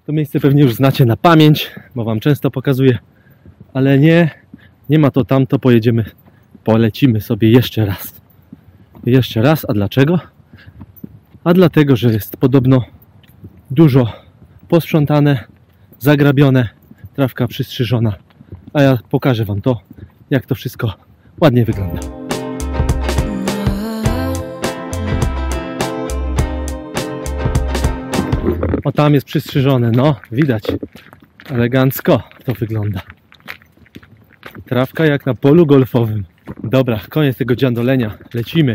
To miejsce pewnie już znacie na pamięć, bo wam często pokazuję, ale nie ma to tamto, polecimy sobie jeszcze raz. Jeszcze raz, a dlaczego? A dlatego, że jest podobno dużo posprzątane, zagrabione, trawka przystrzyżona, a ja pokażę wam to, jak to wszystko ładnie wygląda. O, tam jest przystrzyżone, no widać, elegancko to wygląda. Trawka jak na polu golfowym. Dobra, koniec tego dziandolenia, lecimy.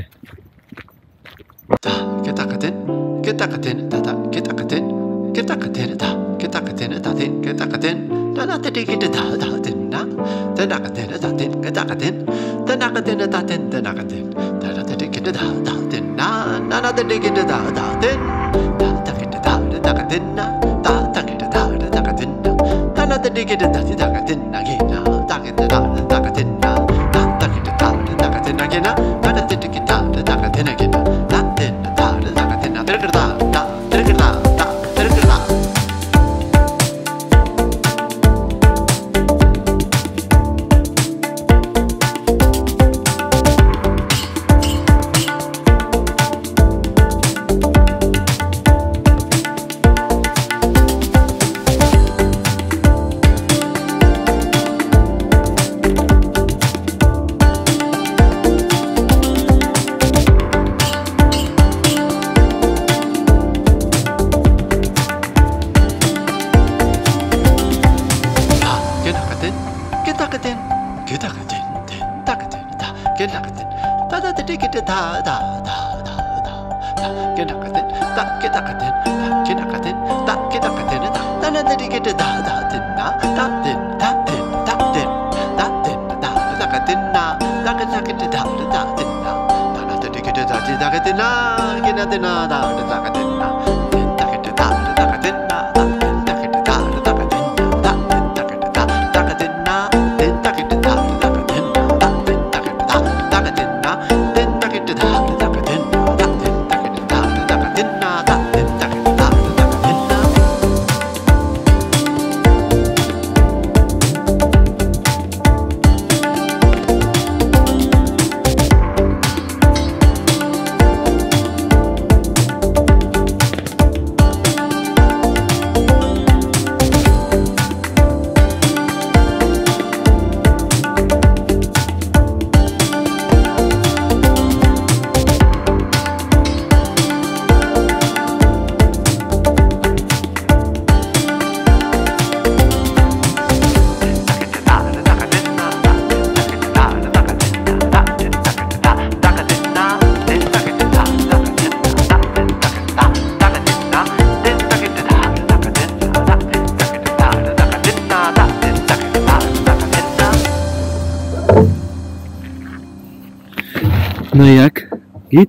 No i jak? Git?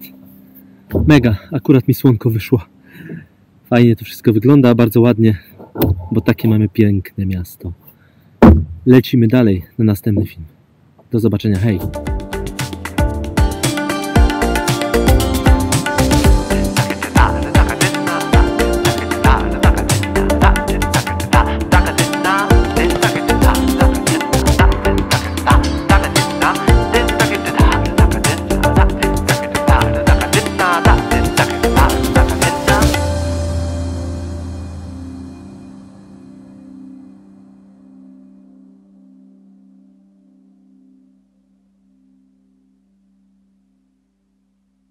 Mega, akurat mi słonko wyszło. Fajnie to wszystko wygląda, bardzo ładnie, bo takie mamy piękne miasto. Lecimy dalej na następny film. Do zobaczenia, hej!